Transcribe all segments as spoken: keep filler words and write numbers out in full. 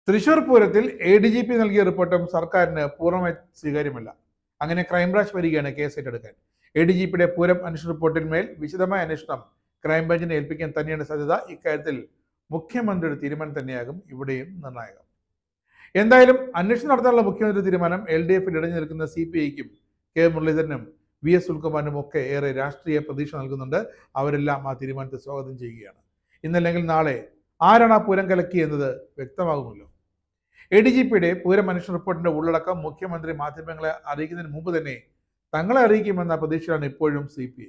തൃശൂർ പൂരത്തിൽ A D G P നൽകിയ റിപ്പോർട്ടും സർക്കാരിന് പൂർണ്ണമായി സ്വീകാര്യമല്ല. അങ്ങനെ ക്രൈംബ്രാഞ്ച് വരികയാണ് കേസ് ഏറ്റെടുക്കാൻ. എ ഡി ജി പിയുടെ പൂരം അന്വേഷണ റിപ്പോർട്ടിന്മേൽ വിശദമായ അന്വേഷണം ക്രൈംബ്രാഞ്ചിനെ ഏൽപ്പിക്കാൻ തന്നെയാണ് സാധ്യത. ഇക്കാര്യത്തിൽ മുഖ്യമന്ത്രിയുടെ തീരുമാനം തന്നെയാകും ഇവിടെയും നിർണായകം. എന്തായാലും അന്വേഷണം നടത്താനുള്ള മുഖ്യമന്ത്രി തീരുമാനം എൽ ഡി എഫിൽ ഇടഞ്ഞു നിൽക്കുന്ന സി പി ഐക്കും കെ മുരളീധരനും വി എസ് സുനിൽകുമാറിനും ഒക്കെ ഏറെ രാഷ്ട്രീയ പ്രതീക്ഷ നൽകുന്നുണ്ട്. അവരെല്ലാം ആ തീരുമാനത്തെ സ്വാഗതം ചെയ്യുകയാണ്. ഇന്നല്ലെങ്കിൽ നാളെ ആരാണ് ആ പൂരം കലക്കിയെന്നത് വ്യക്തമാകുമല്ലോ. എ ഡി ജി പിയുടെ പൂരം അന്വേഷണ റിപ്പോർട്ടിന്റെ ഉള്ളടക്കം മുഖ്യമന്ത്രി മാധ്യമങ്ങളെ അറിയിക്കുന്നതിന് മുമ്പ് തന്നെ തങ്ങളെ അറിയിക്കുമെന്ന പ്രതീക്ഷയാണ് ഇപ്പോഴും സി പി ഐ.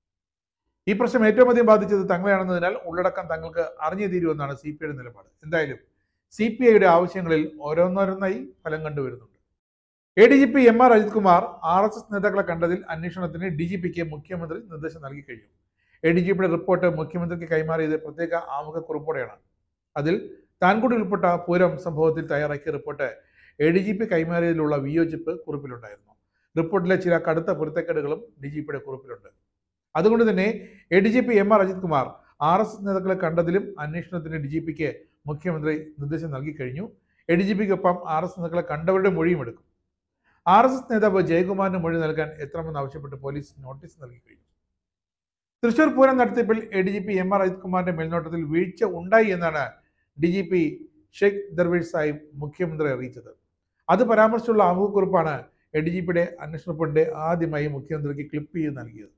ഈ പ്രശ്നം ഏറ്റവും അധികം ബാധിച്ചത് തങ്ങളെയാണെന്നതിനാൽ ഉള്ളടക്കം തങ്ങൾക്ക് അറിഞ്ഞു തീരുമെന്നാണ് സി പി ഐയുടെ നിലപാട്. എന്തായാലും സി പി ഐയുടെ ആവശ്യങ്ങളിൽ ഓരോന്നോരോന്നായി ഫലം കണ്ടുവരുന്നുണ്ട്. A D G P M R Ajith Kumar R S S നേതാക്കളെ കണ്ടതിൽ അന്വേഷണത്തിന് ഡി ജി പിക്ക് മുഖ്യമന്ത്രി നിർദ്ദേശം നൽകി കഴിഞ്ഞു. എ ഡി ജി പിയുടെ റിപ്പോർട്ട് മുഖ്യമന്ത്രിക്ക് കൈമാറിയത് പ്രത്യേക ആമുഖക്കുറിപ്പോടെയാണ്. അതിൽ താൻ കൂടി ഉൾപ്പെട്ട പൂരം സംഭവത്തിൽ തയ്യാറാക്കിയ report A D G P കൈമാറിയതിലുള്ള വിയോജിപ്പ് കുറിപ്പിലുണ്ടായിരുന്നു. റിപ്പോർട്ടിലെ ചില കടുത്ത പൊരുത്തക്കേടുകളും ഡി ജി പിയുടെ കുറിപ്പിലുണ്ട്. അതുകൊണ്ട് തന്നെ A D G P M R Ajith Kumar R S S നേതാക്കളെ കണ്ടതിലും അന്വേഷണത്തിന് ഡി ജി പിക്ക് മുഖ്യമന്ത്രി നിർദ്ദേശം നൽകി കഴിഞ്ഞു. എ ഡി ജി പിക്കൊപ്പം ആർ എസ് നേതാക്കളെ കണ്ടവരുടെ മൊഴിയും എടുക്കും. ആർ എസ് എസ് നേതാവ് ജയകുമാറിന് മൊഴി നൽകാൻ എത്തണമെന്ന് ആവശ്യപ്പെട്ട് പോലീസ് നോട്ടീസ് നൽകി കഴിഞ്ഞു. തൃശൂർ പൂരം നടത്തിപ്പിൽ A D G P M R Ajith കുമാറിന്റെ മേൽനോട്ടത്തിൽ വീഴ്ച ഉണ്ടായി എന്നാണ് D G P Sheikh Darvesh Sahib മുഖ്യമന്ത്രി അറിയിച്ചത്. അത് പരാമർശിച്ചുള്ള ആമുഖക്കുറിപ്പാണ് എ ഡി ജി പിയുടെ അന്വേഷണ റിപ്പോർട്ടിന്റെ ആദ്യമായി മുഖ്യമന്ത്രിക്ക് ക്ലിപ്പ് ചെയ്ത് നൽകിയത്.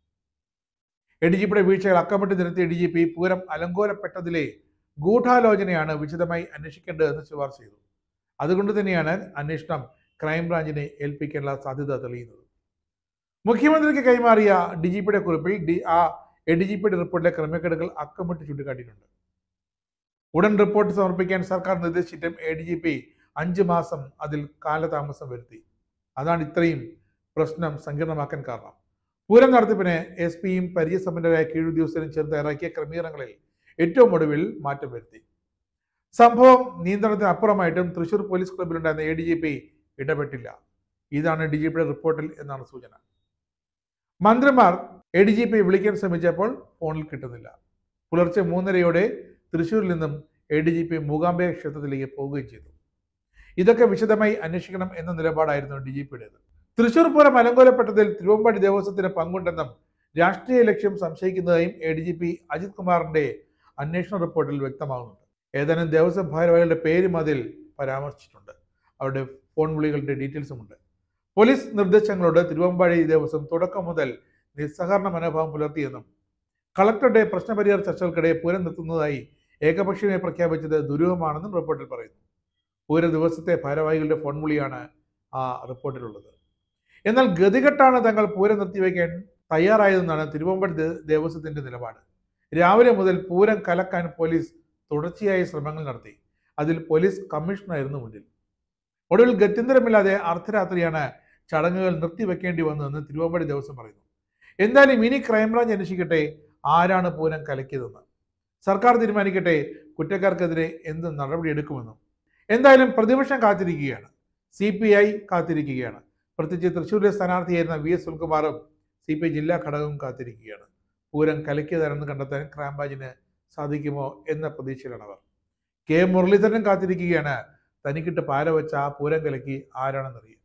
എ ഡി ജി പിയുടെ വീഴ്ചകൾ അക്കമിട്ട് നിരത്തിയ ഡി ജി പി പൂരം അലങ്കോലപ്പെട്ടതിലെ ഗൂഢാലോചനയാണ് വിശദമായി അന്വേഷിക്കേണ്ടതെന്ന് ശുപാർശ ചെയ്തു. അതുകൊണ്ട് തന്നെയാണ് അന്വേഷണം ക്രൈംബ്രാഞ്ചിനെ ഏൽപ്പിക്കാനുള്ള സാധ്യത തെളിയുന്നത്. മുഖ്യമന്ത്രിക്ക് കൈമാറിയ ഡി ജി പിയുടെ കുറിപ്പിൽ ഡി ആ എ ഡി ജി പിയുടെ റിപ്പോർട്ടിലെ ക്രമക്കേടുകൾ അക്കമിട്ട് ചൂണ്ടിക്കാട്ടിയിട്ടുണ്ട്. ഉടൻ റിപ്പോർട്ട് സമർപ്പിക്കാൻ സർക്കാർ നിർദ്ദേശിച്ചിട്ടും എ ഡി ജി പി അഞ്ച് മാസം അതിൽ കാലതാമസം വരുത്തി. അതാണ് ഇത്രയും പ്രശ്നം സങ്കീർണമാക്കാൻ കാരണം. പൂരം നടത്തിപ്പിന് എസ് പിയും പരിചയസമ്പന്നരായ കീഴുദ്യോഗസ്ഥരും ചേർന്ന് ഇറക്കിയ ക്രമീകരണങ്ങളിൽ ഏറ്റവും ഒടുവിൽ മാറ്റം വരുത്തി. സംഭവം നിയന്ത്രണത്തിന് അപ്പുറമായിട്ടും തൃശൂർ പോലീസ് ക്ലബിലുണ്ടായിരുന്ന എ ഡി ജി പി ഇടപെട്ടില്ല. ഇതാണ് ഡി ജി പിയുടെ റിപ്പോർട്ടിൽ എന്നാണ് സൂചന. മന്ത്രിമാർ എ ഡി ജി പി വിളിക്കാൻ ശ്രമിച്ചപ്പോൾ ഫോണിൽ കിട്ടുന്നില്ല. പുലർച്ചെ മൂന്നരയോടെ തൃശ്ശൂരിൽ നിന്നും A D G P Mookambika ക്ഷേത്രത്തിലേക്ക് പോവുകയും ചെയ്തു. ഇതൊക്കെ വിശദമായി അന്വേഷിക്കണം എന്ന നിലപാടായിരുന്നു ഡി ജി പിയുടേത്. തൃശൂർ പൂരം അലങ്കോലപ്പെട്ടതിൽ തിരുവമ്പാടി ദേവസ്വത്തിന് പങ്കുണ്ടെന്നും രാഷ്ട്രീയ ലക്ഷ്യം സംശയിക്കുന്നതായും A D G P Ajith കുമാറിന്റെ അന്വേഷണ റിപ്പോർട്ടിൽ വ്യക്തമാകുന്നുണ്ട്. ഏതാനും ദേവസ്വം ഭാരവാഹികളുടെ പേരും അതിൽ പരാമർശിച്ചിട്ടുണ്ട്. അവരുടെ ഫോൺ വിളികളുടെ ഡീറ്റെയിൽസും ഉണ്ട്. പോലീസ് നിർദ്ദേശങ്ങളോട് തിരുവമ്പാടി ദേവസ്വം തുടക്കം മുതൽ നിസ്സഹകരണ മനോഭാവം പുലർത്തിയെന്നും കളക്ടറുടെ പ്രശ്നപരിഹാര ചർച്ചകൾക്കിടെ പൂരം നിർത്തുന്നതായി ഏകപക്ഷീയമായി പ്രഖ്യാപിച്ചത് ദുരൂഹമാണെന്നും റിപ്പോർട്ടിൽ പറയുന്നു. പൂര ദിവസത്തെ ഭാരവാഹികളുടെ ഫോൺ വിളിയാണ് ആ റിപ്പോർട്ടിലുള്ളത്. എന്നാൽ ഗതികെട്ടാണ് തങ്ങൾ പൂരം നിർത്തിവെക്കാൻ തയ്യാറായതെന്നാണ് തിരുവമ്പാടി ദേവസ്വത്തിന്റെ നിലപാട്. രാവിലെ മുതൽ പൂരം കലക്കാൻ പോലീസ് തുടർച്ചയായ ശ്രമങ്ങൾ നടത്തി. അതിൽ പോലീസ് കമ്മീഷണറായിരുന്നു മുന്നിൽ. ഒടുവിൽ ഗത്യന്തരമില്ലാതെ അർദ്ധരാത്രിയാണ് ചടങ്ങുകൾ നിർത്തിവെക്കേണ്ടി വന്നതെന്ന് തിരുവമ്പാടി ദേവസ്വം പറയുന്നു. എന്തായാലും ഇനി ക്രൈംബ്രാഞ്ച് അന്വേഷിക്കട്ടെ ആരാണ് പൂരം കലക്കിയതെന്ന്. സർക്കാർ തീരുമാനിക്കട്ടെ കുറ്റക്കാർക്കെതിരെ എന്ത് നടപടിയെടുക്കുമെന്നും. എന്തായാലും പ്രതിപക്ഷം കാത്തിരിക്കുകയാണ്, സി പി ഐ കാത്തിരിക്കുകയാണ്. പ്രത്യേകിച്ച് തൃശ്ശൂരിലെ സ്ഥാനാർത്ഥിയായിരുന്ന വി എസ് സുനിൽകുമാറും സി പി ഐ ജില്ലാ ഘടകവും കാത്തിരിക്കുകയാണ്. പൂരം കലക്കിയതാണെന്ന് കണ്ടെത്താൻ ക്രൈംബ്രാഞ്ചിന് സാധിക്കുമോ എന്ന പ്രതീക്ഷയിലാണ് അവർ. കെ മുരളീധരൻ കാത്തിരിക്കുകയാണ്, തനിക്കിട്ട് പാര വെച്ച ആ പൂരം കലക്കി ആരാണെന്നറിയാം.